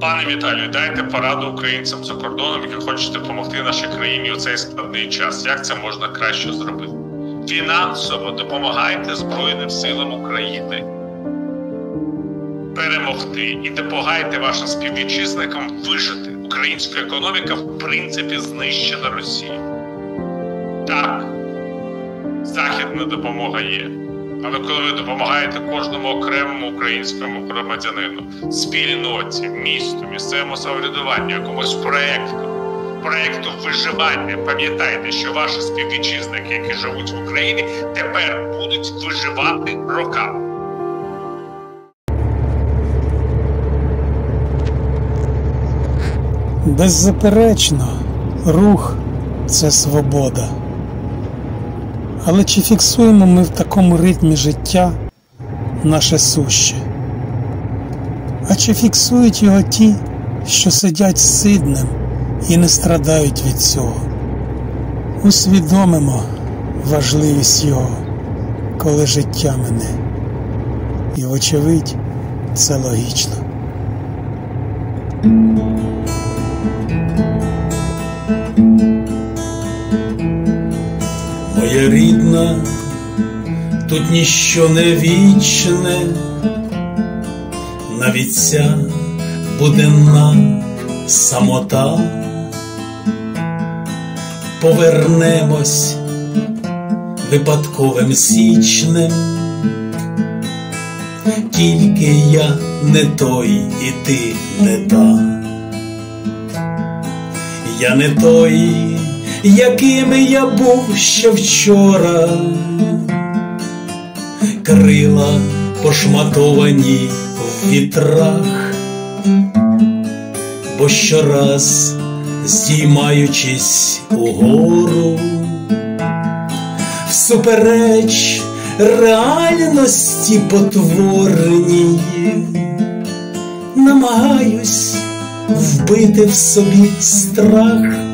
Пане Віталію, дайте пораду українцям за кордоном, які хочуть допомогти нашій країні у цей складний час. Як це можна краще зробити? Фінансово допомагайте Збройним силам України перемогти і допомагайте вашим співвітчизникам вижити. Українська економіка, в принципі, знищена Росією. Так, західна допомога є. Але коли ви допомагаєте кожному окремому українському громадянину, спільноті, місту, місцевому самоврядуванню, якомусь проєкту виживання, пам'ятайте, що ваші співвітчизники, які живуть в Україні, тепер будуть виживати роками. Беззаперечно, рух – це свобода. Але чи фіксуємо ми в такому ритмі життя наше суще? А чи фіксують його ті, що сидять сиднем і не страдають від цього? Усвідомимо важливість його, коли життя мине. І, вочевидь, це логічно. Моя рідна, тут ніщо не вічне, навіть ця буденна самота. Повернемось випадковим січнем, тільки я не той і ти не та. Я не той, яким я був ще вчора, крила пошматовані в вітрах, бо щораз, здіймаючись угору, всупереч реальності потворній, намагаюсь вбити в собі страх.